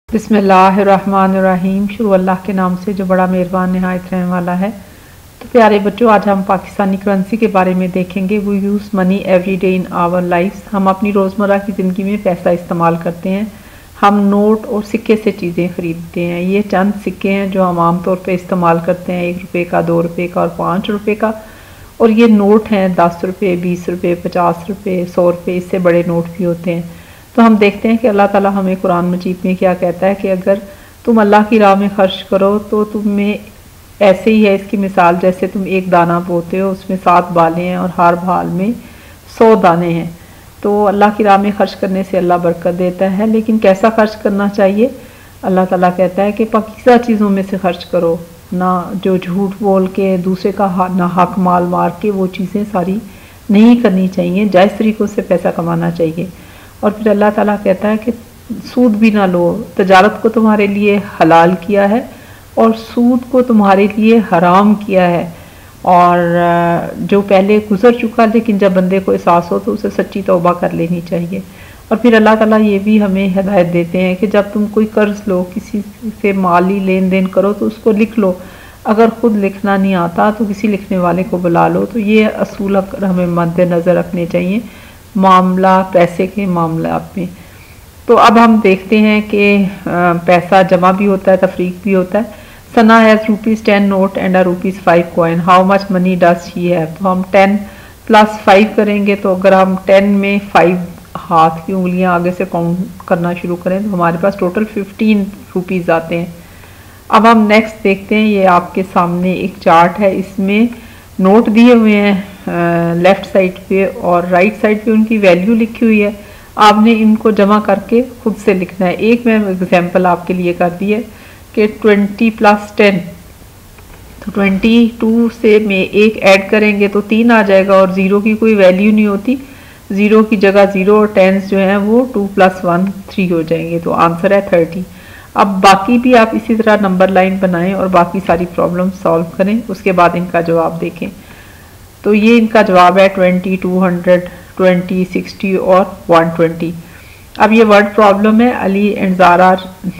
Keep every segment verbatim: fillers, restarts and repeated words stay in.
बिस्मिल्लाहिर्रहमानिर्रहीम। शुरू अल्लाह के नाम से जो बड़ा मेहरबान निहायत रहने वाला है। तो प्यारे बच्चों, आज हम पाकिस्तानी करेंसी के बारे में देखेंगे। We use money every day in our lifes. हम अपनी रोज़मर्रा की ज़िंदगी में पैसा इस्तेमाल करते हैं। हम नोट और सिक्के से चीज़ें ख़रीदते हैं। ये चंद सिक्के हैं जो हम आम तौर पे इस्तेमाल करते हैं, एक रुपये का, दो रुपये का और पाँच रुपये का। और ये नोट हैं दस रुपये, बीस रुपये, पचास रुपये, सौ रुपये, इससे बड़े नोट भी होते हैं। तो हम देखते हैं कि अल्लाह ताला हमें कुरान मजीद में क्या कहता है कि अगर तुम अल्लाह की राह में खर्च करो तो तुम्हें ऐसे ही है। इसकी मिसाल जैसे तुम एक दाना बोते हो, उसमें सात बालें हैं और हर बाल में सौ दाने हैं। तो अल्लाह की राह में खर्च करने से अल्लाह बरकत देता है। लेकिन कैसा खर्च करना चाहिए? अल्लाह ताला कहता है कि पाकीज़ा चीज़ों में से खर्च करो, ना जो झूठ बोल के दूसरे का ना हक माल मार के वो चीज़ें सारी नहीं करनी चाहिए। जायज़ तरीक़ों से पैसा कमाना चाहिए। और फिर अल्लाह ताला कहता है कि सूद भी ना लो। तजारत को तुम्हारे लिए हलाल किया है और सूद को तुम्हारे लिए हराम किया है। और जो पहले गुजर चुका, लेकिन जब बंदे को एहसास हो तो उसे सच्ची तौबा कर लेनी चाहिए। और फिर अल्लाह ताला ये भी हमें हिदायत देते हैं कि जब तुम कोई कर्ज लो, किसी से माली लेन देन करो तो उसको लिख लो। अगर ख़ुद लिखना नहीं आता तो किसी लिखने वाले को बुला लो। तो ये असूल हमें मद्देनज़र रखने चाहिए मामला पैसे के मामला में। तो अब हम देखते हैं कि पैसा जमा भी होता है, तफरीक भी होता है। Sana has rupees ten note and a rupees five coin. How much money does she have? तो हम टेन प्लस फाइव करेंगे। तो अगर हम टेन में फाइव हाथ की उंगलियां आगे से काउंट करना शुरू करें तो हमारे पास टोटल फिफ्टीन रुपीज़ आते हैं। अब हम नेक्स्ट देखते हैं। ये आपके सामने एक चार्ट है, इसमें नोट दिए हुए हैं लेफ़्ट साइड पे और राइट साइड पे उनकी वैल्यू लिखी हुई है। आपने इनको जमा करके खुद से लिखना है। एक मैं एग्जांपल आपके लिए कर दी है कि ट्वेंटी प्लस टेन, तो ट्वेंटी टू से में एक ऐड करेंगे तो तीन आ जाएगा और ज़ीरो की कोई वैल्यू नहीं होती। ज़ीरो की जगह ज़ीरो और टेंस जो हैं वो टू प्लस वन थ्री हो जाएंगे। तो आंसर है थर्टी। अब बाकी भी आप इसी तरह नंबर लाइन बनाएं और बाकी सारी प्रॉब्लम सॉल्व करें, उसके बाद इनका जवाब देखें। तो ये इनका जवाब है twenty, two hundred, twenty, sixty और वन ट्वेंटी। अब ये वर्ड प्रॉब्लम है। Ali and Zara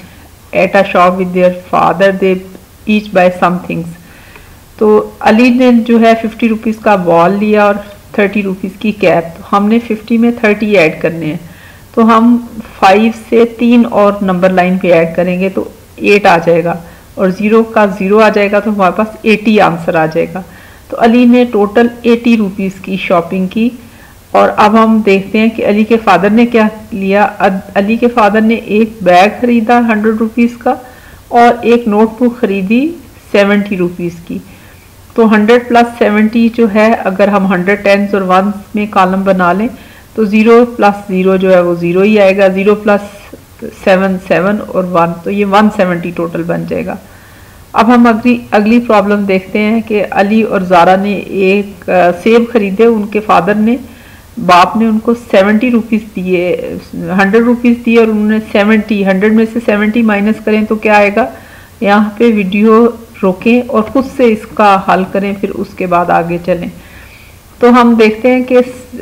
at a shop with their father, they each buy some things. तो अली ने जो है फिफ्टी रुपीज़ का बॉल लिया और थर्टी रुपीज़ की कैप। तो हमने फिफ्टी में थर्टी ऐड करने हैं। तो हम फाइव से तीन और नंबर लाइन पे ऐड करेंगे तो एट आ जाएगा और ज़ीरो का ज़ीरो आ जाएगा तो हमारे पास एटी आंसर आ जाएगा। तो अली ने टोटल एटी रुपीज़ की शॉपिंग की। और अब हम देखते हैं कि अली के फादर ने क्या लिया। अली के फादर ने एक बैग ख़रीदा हंड्रेड रुपीज़ का और एक नोटबुक ख़रीदी सेवेंटी रुपीज़ की। तो हंड्रेड प्लस सेवेंटी जो है, अगर हम हंड्रेड टेंस और वन में कॉलम बना लें तो ज़ीरो प्लस ज़ीरो जो है वो ज़ीरो ही आएगा। ज़ीरो प्लस सेवन सेवन और वन, तो ये वन सेवेंटी टोटल बन जाएगा। अब हम अगली अगली प्रॉब्लम देखते हैं कि अली और ज़ारा ने एक आ, सेब खरीदे। उनके फादर ने, बाप ने उनको सेवेंटी रुपीज़ दिए, हंड्रेड रुपीज़ दिए और उन्होंने सेवेंटी, हंड्रेड में से सेवेंटी माइनस करें तो क्या आएगा? यहाँ पे वीडियो रोकें और खुद से इसका हल करें, फिर उसके बाद आगे चलें। तो हम देखते हैं कि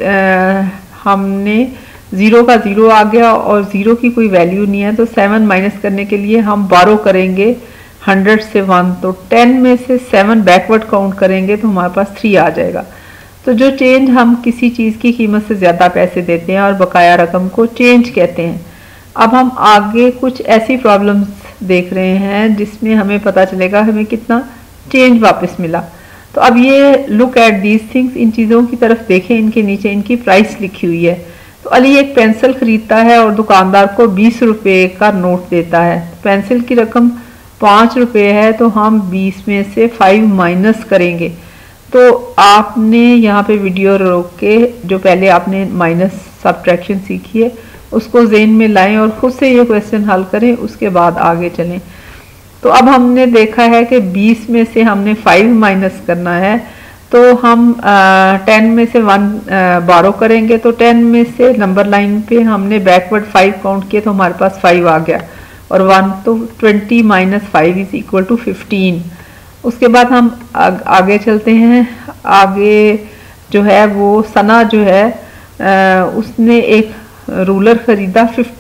आ, हमने ज़ीरो का ज़ीरो आ गया और ज़ीरो की कोई वैल्यू नहीं है। तो सेवन माइनस करने के लिए हम बारो करेंगे हंड्रेड से वन। तो टेन में से सेवन बैकवर्ड काउंट करेंगे तो हमारे पास थ्री आ जाएगा। तो जो चेंज हम किसी चीज़ की कीमत से ज़्यादा पैसे देते हैं और बकाया रकम को चेंज कहते हैं। अब हम आगे कुछ ऐसी प्रॉब्लम्स देख रहे हैं जिसमें हमें पता चलेगा हमें कितना चेंज वापस मिला। तो अब ये लुक एट दीज थिंग्स, इन चीज़ों की तरफ देखें। इनके नीचे इनकी प्राइस लिखी हुई है। तो अली एक पेंसिल खरीदता है और दुकानदार को बीस रुपये का नोट देता है। पेंसिल की रकम पाँच रुपये है तो हम बीस में से फाइव माइनस करेंगे। तो आपने यहाँ पे वीडियो रोक के जो पहले आपने माइनस सब्ट्रैक्शन सीखी है उसको ज़हन में लाएं और ख़ुद से ये क्वेश्चन हल करें, उसके बाद आगे चलें। तो अब हमने देखा है कि बीस में से हमने फाइव माइनस करना है। तो हम टेन में से वन बारो करेंगे तो टेन में से नंबर लाइन पे हमने बैकवर्ड फाइव काउंट किए तो हमारे पास फाइव आ गया और वन, तो twenty minus five is equal to fifteen. उसके बाद हम आग, आगे चलते हैं। आगे जो है वो सना जो है आ, उसने एक रूलर ख़रीदा फिफ्टी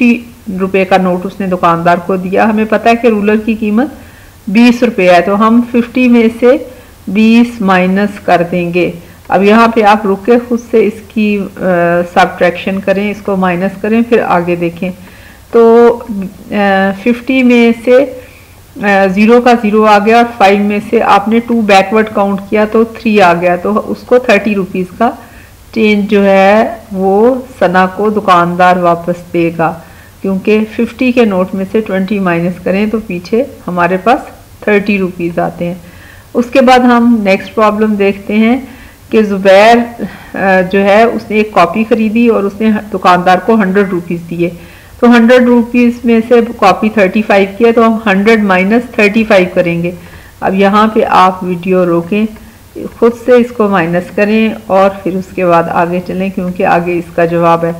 रुपए का नोट उसने दुकानदार को दिया। हमें पता है कि रूलर की कीमत बीस रुपये है, तो हम फिफ्टी में से बीस माइनस कर देंगे। अब यहाँ पे आप रुक के खुद से इसकी सब्ट्रैक्शन करें, इसको माइनस करें, फिर आगे देखें। तो फिफ्टी में से ज़ीरो का ज़ीरो आ गया और फाइव में से आपने टू बैकवर्ड काउंट किया तो थ्री आ गया, तो उसको थर्टी रुपीज़ का चेंज जो है वो सना को दुकानदार वापस देगा, क्योंकि फिफ्टी के नोट में से ट्वेंटी माइनस करें तो पीछे हमारे पास थर्टी रुपीज़ आते हैं। उसके बाद हम नेक्स्ट प्रॉब्लम देखते हैं कि ज़ुबैर जो है उसने एक कॉपी ख़रीदी और उसने दुकानदार को हंड्रेड रुपीज़ दिए। तो हंड्रेड रुपीज़ में से कॉपी थर्टी फाइव की है, तो हम हंड्रेड माइनस थर्टी फाइव करेंगे। अब यहाँ पे आप वीडियो रोकें, खुद से इसको माइनस करें और फिर उसके बाद आगे चलें, क्योंकि आगे इसका जवाब है।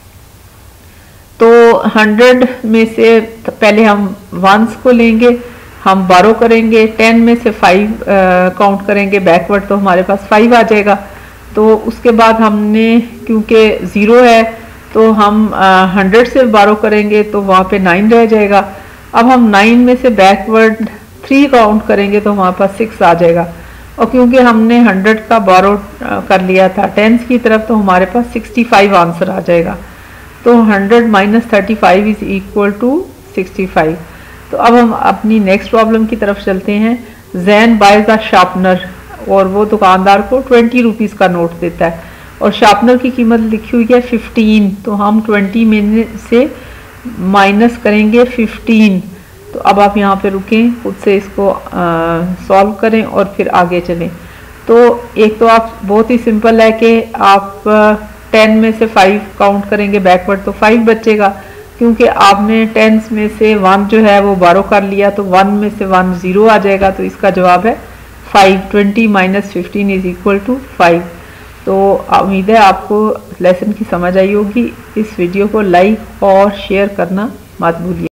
तो हंड्रेड में से पहले हम वंस को लेंगे, हम बारो करेंगे, टेन में से फाइव काउंट करेंगे बैकवर्ड, तो हमारे पास फाइव आ जाएगा। तो उसके बाद हमने, क्योंकि ज़ीरो है तो हम हंड्रेड से बारो करेंगे तो वहाँ पे नाइन रह जाएगा। अब हम नाइन में से बैकवर्ड थ्री काउंट करेंगे तो हमारे पास सिक्स आ जाएगा, और क्योंकि हमने हंड्रेड का बारो कर लिया था टेंस की तरफ, तो हमारे पास सिक्सटी फाइव आंसर आ जाएगा। तो hundred minus thirty five is equal to sixty five. तो अब हम अपनी नेक्स्ट प्रॉब्लम की तरफ चलते हैं। जैन बाइज अ शार्पनर, और वो दुकानदार को ट्वेंटी रुपीज़ का नोट देता है और शार्पनर की कीमत लिखी हुई है फिफ्टीन, तो हम ट्वेंटी में से माइनस करेंगे फिफ्टीन। तो अब आप यहाँ पे रुकें, खुद से इसको सॉल्व करें और फिर आगे चलें। तो एक तो आप बहुत ही सिंपल है कि आप टेन में से फाइव काउंट करेंगे बैकवर्ड, तो फाइव बचेगा, क्योंकि आपने टेंस में से वन जो है वो बारो कर लिया, तो वन में से वन ज़ीरो आ जाएगा, तो इसका जवाब है five. Twenty minus fifteen is equal to five. तो उम्मीद है आपको लेसन की समझ आई होगी। इस वीडियो को लाइक और शेयर करना मत भूलिए।